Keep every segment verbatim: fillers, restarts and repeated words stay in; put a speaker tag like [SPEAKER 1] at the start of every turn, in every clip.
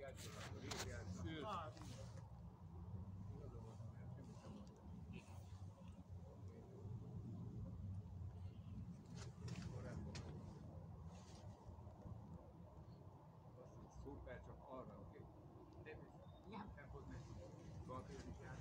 [SPEAKER 1] Szuper, csak arra, oké? Okay? Nem kell hozni. Van kérdésem.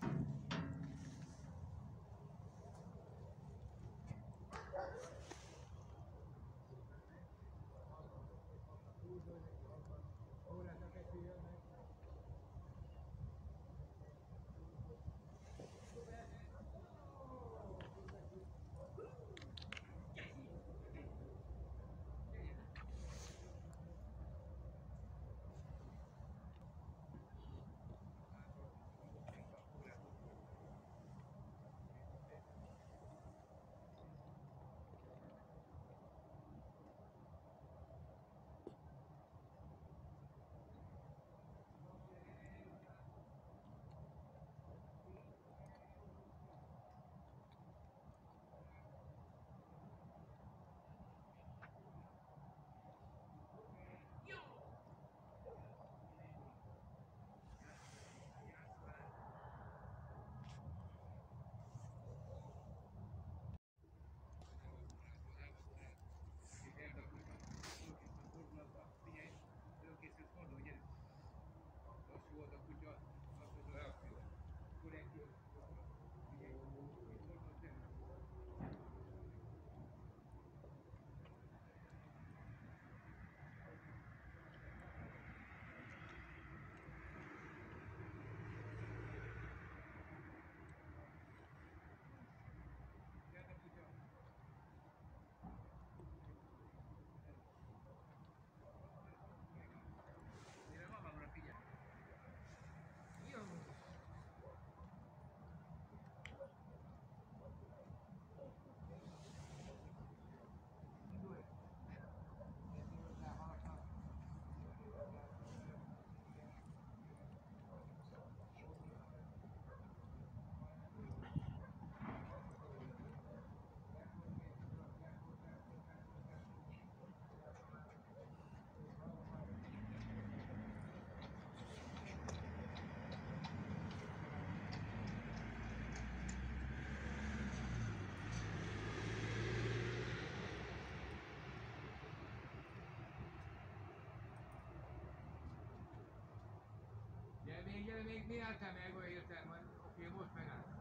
[SPEAKER 1] Előkészült forduló, gyerünk! Lassú volt a kutya, lassú volt a reakció. Korrektül, figyelj, itt forduló, gyerünk! Gyert a kutya! Mire magamra figyelj! Jó! Gyere még, gyere még, mi álltál meg olyan hirtelen? Oké, most megáll.